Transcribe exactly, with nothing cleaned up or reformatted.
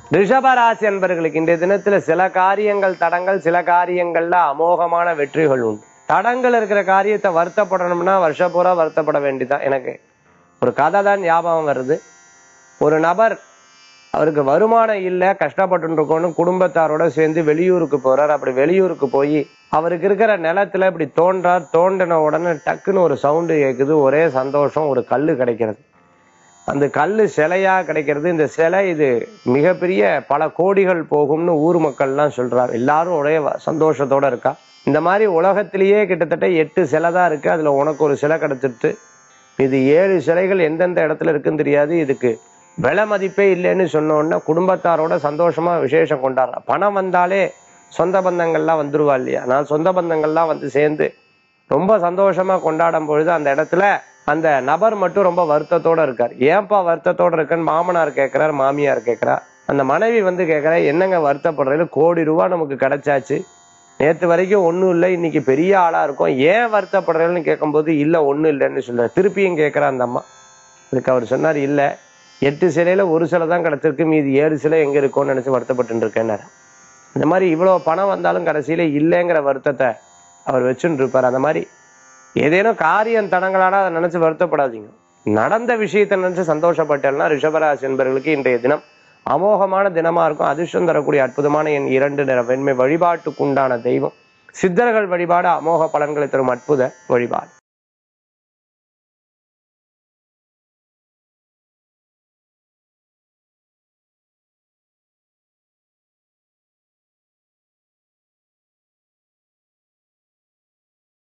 ரிஷபராசி என்பவர்களுக்கு இன்றைய தினத்துல சில காரியங்கள் தடங்கள், சில காரியங்கள்ல அமோகமான வெற்றிகள் உண்டு. தடங்கள் இருக்கிற காரியத்தை வருத்தப்படணும்னா வருஷ பூரா வருத்தப்பட வேண்டியதான். எனக்கு ஒரு கதை தான் ஞாபகம் வருது. ஒரு நபர் அவருக்கு வருமானம் இல்லை, கஷ்டப்பட்டு இருக்கோன்னு குடும்பத்தாரோட சேர்ந்து வெளியூருக்கு போறார். அப்படி வெளியூருக்கு போய் அவருக்கு இருக்கிற நிலத்துல இப்படி தோன்றார். தோண்டின உடனே டக்குன்னு ஒரு சவுண்டு கேட்குது. ஒரே சந்தோஷம். ஒரு கல்லு கிடைக்கிறது. அந்த கல்லு சிலையா கிடைக்கிறது. இந்த சிலை இது மிகப்பெரிய பல கோடிகள் போகும்னு ஊர் மக்கள்லாம் சொல்றாரு. எல்லாரும் ஒரே சந்தோஷத்தோட இருக்கா. இந்த மாதிரி உலகத்திலேயே கிட்டத்தட்ட எட்டு சிலை தான் இருக்கு. அதுல உனக்கு ஒரு சிலை கிடைச்சிட்டு இது ஏழு சிலைகள் எந்தெந்த இடத்துல இருக்குன்னு தெரியாது. இதுக்கு விலை மதிப்பே இல்லைன்னு சொன்ன உடனே குடும்பத்தாரோட சந்தோஷமா விசேஷம் கொண்டாடுறா. பணம் வந்தாலே சொந்த பந்தங்கள்லாம் வந்துருவா இல்லையா? நான் சொந்த பந்தங்கள்லாம் வந்து சேர்ந்து ரொம்ப சந்தோஷமா கொண்டாடும் பொழுது அந்த இடத்துல அந்த நபர் மட்டும் ரொம்ப வருத்தத்தோட இருக்கார். ஏன்பா வருத்தத்தோட இருக்குன்னு மாமனார் கேட்கிறார், மாமியார் கேட்கிறா. அந்த மனைவி வந்து கேட்கிறா, என்னங்க வருத்தப்படுறது? கோடி ரூபாய் நமக்கு கிடைச்சாச்சு, நேற்று வரைக்கும் ஒன்றும் இல்லை, இன்னைக்கு பெரிய ஆளா இருக்கும், ஏன் வருத்தப்படுறேன்னு கேட்கும்போது இல்லை ஒன்றும் இல்லைன்னு சொல்ற. திருப்பியும் கேட்கிறா அந்த அம்மா. இதுக்கு அவர் சொன்னார், இல்லை எட்டு சிலையில ஒரு சிலை தான் கிடைச்சிருக்கு, மீதி ஏழு சிலை எங்க இருக்கும்னு நினைச்சு வருத்தப்பட்டு இருக்கேன்னாரு. இந்த மாதிரி இவ்வளவு பணம் வந்தாலும் கடைசியில இல்லைங்கிற வருத்தத்தை அவர் வச்சுட்டு இருப்பார். அந்த மாதிரி ஏதேனும் காரியம் தடங்களான அதை நினைச்சு வருத்தப்படாதீங்க. நடந்த விஷயத்தை நினைச்சு சந்தோஷப்பட்டேன்னா ரிஷபராசி என்பவர்களுக்கு இன்றைய தினம் அமோகமான தினமா இருக்கும். அதிர்ஷ்டம் தரக்கூடிய அற்புதமான என் இரண்டு நிற வெண்மை. வழிபாட்டுக்குண்டான தெய்வம் சித்தர்கள் வழிபாடு அமோக பலன்களை தரும் அற்புத வழிபாடு.